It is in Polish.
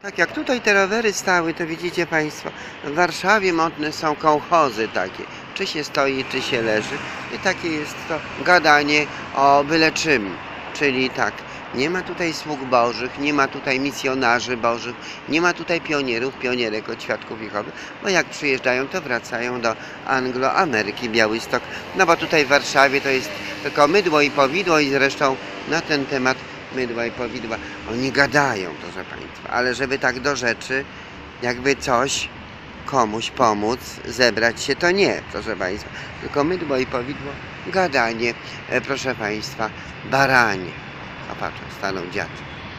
Tak jak tutaj te rowery stały, to widzicie Państwo, w Warszawie modne są kołchozy takie. Czy się stoi, czy się leży. I takie jest to gadanie o byle czym. Czyli tak, nie ma tutaj sług bożych, nie ma tutaj misjonarzy bożych, nie ma tutaj pionierów, pionierek od świadków Jehowy, bo jak przyjeżdżają, to wracają do Angloameryki, Białystok. No bo tutaj w Warszawie to jest tylko mydło i powidło i zresztą na ten temat mydła i powidła. Oni gadają, proszę Państwa, ale żeby tak do rzeczy, jakby coś komuś pomóc, zebrać się, to nie, proszę Państwa. Tylko mydło i powidło, gadanie, proszę Państwa, baranie. A patrzę, stanął dziad.